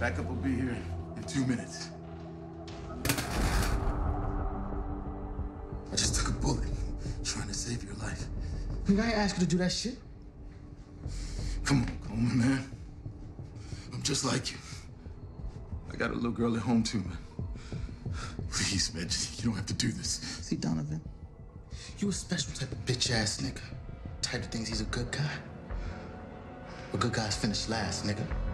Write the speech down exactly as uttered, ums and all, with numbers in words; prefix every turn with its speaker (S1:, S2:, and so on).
S1: Backup will be here in two minutes. I just took a bullet trying to save your life.
S2: I ain't ask you to do that shit.
S1: Come on, Coleman, man. I'm just like you. I got a little girl at home, too, man. Please, man, just, you don't have to do this.
S2: See, Donovan, you a special type of bitch-ass nigga. Type that thinks he's a good guy. But good guys finish last, nigga.